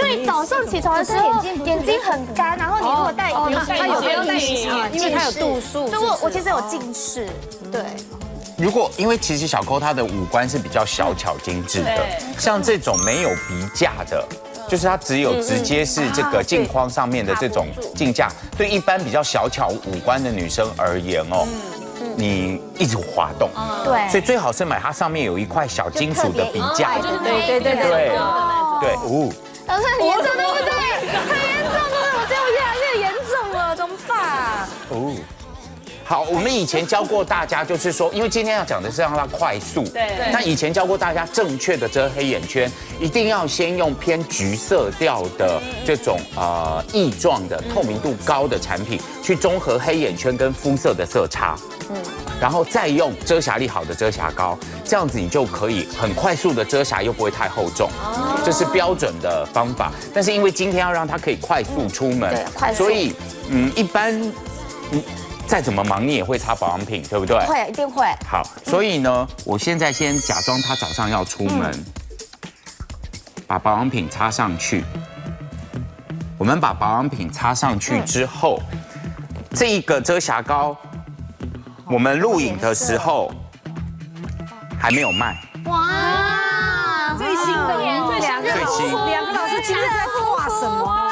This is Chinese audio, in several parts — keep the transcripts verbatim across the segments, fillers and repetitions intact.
以早上起床的时候眼睛很干，然后你如果戴， 哦， 它它有戴隐形啊，因为它有度数。 对，我我其实有近视，对。 如果因为其实小抠她的五官是比较小巧精致的，像这种没有鼻架的。就是它只有直接是这个镜框上面的这种镜架，对一般比较小巧五官的女生而言哦，你一直滑动， 对， 所以最好是买它上面有一块小金属的鼻架， 对对对对对对，哦， 老师很严重对不对？很严重，对不对？我觉得我越来越严重了，怎么办？ 哦。好，我们以前教过大家，就是说，因为今天要讲的是让它快速。对。那以前教过大家正确的遮黑眼圈，一定要先用偏橘色调的这种呃液状的透明度高的产品，去中和黑眼圈跟肤色的色差。嗯。然后再用遮瑕力好的遮瑕膏，这样子你就可以很快速的遮瑕，又不会太厚重。哦。这是标准的方法。但是因为今天要让它可以快速出门，对，快速。所以嗯，一般嗯。再怎么忙，你也会擦保养品，对不对？ 会，一定会。 好，所以呢，我现在先假装他早上要出门，把保养品擦上去。我们把保养品擦上去之后，这一个遮瑕膏，我们录影的时候还没有卖。 哇， 最新的颜色， 最新。 两个老师今天在画什么？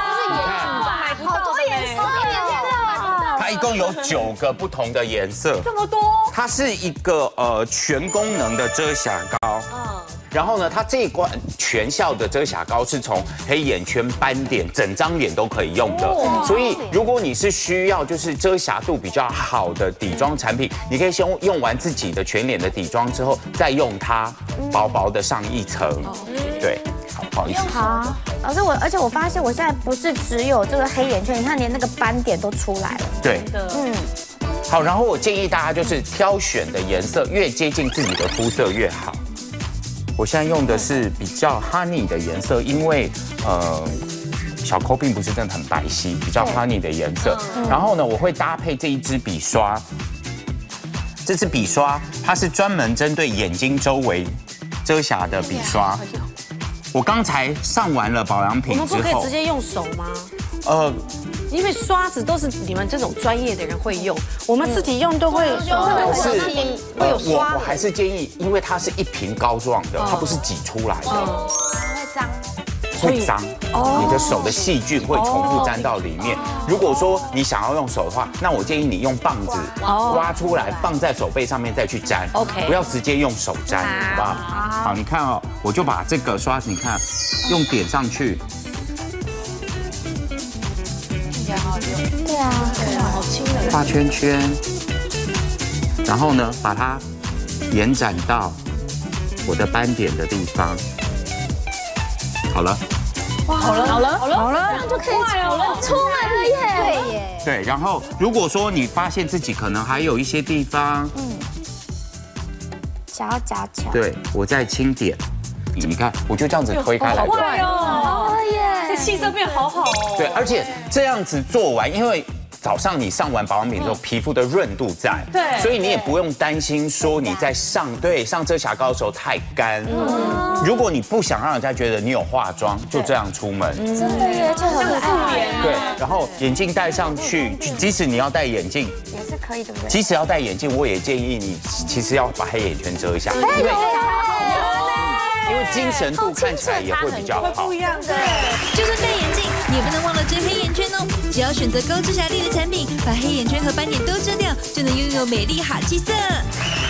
它一共有九个不同的颜色， 这么多。 它是一个呃全功能的遮瑕膏，嗯，然后呢，它这一罐全效的遮瑕膏是从黑眼圈、斑点，整张脸都可以用的。所以如果你是需要就是遮瑕度比较好的底妆产品，你可以先用完自己的全脸的底妆之后，再用它薄薄的上一层，对。好，不好意思。 好，老师我，而且我发现我现在不是只有这个黑眼圈，你看连那个斑点都出来了。 对，嗯。好，然后我建议大家就是挑选的颜色越接近自己的肤色越好。我现在用的是比较 honey 的颜色，因为呃小抠并不是真的很白皙，比较 honey 的颜色。然后呢，我会搭配这一支笔刷，这支笔刷它是专门针对眼睛周围遮瑕的笔刷。我刚才上完了保养品之后， 我们不可以直接用手吗？ 呃， 因为刷子都是你们这种专业的人会用，我们自己用都会是会有刷。 我我还是建议，因为它是一瓶膏状的，它不是挤出来的， 会脏。 会脏，你的手的细菌会重复沾到里面。如果说你想要用手的话，那我建议你用棒子刮出来，放在手背上面再去沾 ，OK， 不要直接用手沾，好不好？好，你看哦，我就把这个刷子，你看，用点上去， 听起来好好用。对啊， 对啊，好轻的。 画圈圈，然后呢，把它延展到我的斑点的地方。好了， 哇，好了，好了，好了， 好了，这样就可以出门了耶！对耶。 对，然后如果说你发现自己可能还有一些地方，嗯， 想要加强， 对我再轻点，你看，我就这样子推开来， 好快哦， 好了耶， 这气色变好好哦。 对，而且这样子做完，因为早上你上完保养品之后，皮肤的润度在， 对， 所以你也不用担心说你在上对上遮瑕膏的时候太干。如果你不想让人家觉得你有化妆，就这样出门。 真的耶，就很素颜。 对，然后眼镜戴上去，即使你要戴眼镜也是可以，对不对？ 即使要戴眼镜，我也建议你其实要把黑眼圈遮一下，因为因为精神度看起来也会比较好。 不一样的， 就算戴眼镜，也不能忘了遮黑眼圈哦。只要选择高遮瑕力的产品，把黑眼圈和斑点都遮掉，就能拥有美丽好气色。